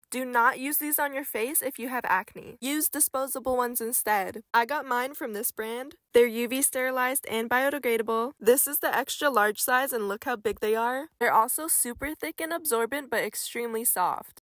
Do not use these on your face if you have acne. Use disposable ones instead. I got mine from this brand. They're UV sterilized and biodegradable. This is the extra large size and look how big they are. They're also super thick and absorbent but extremely soft.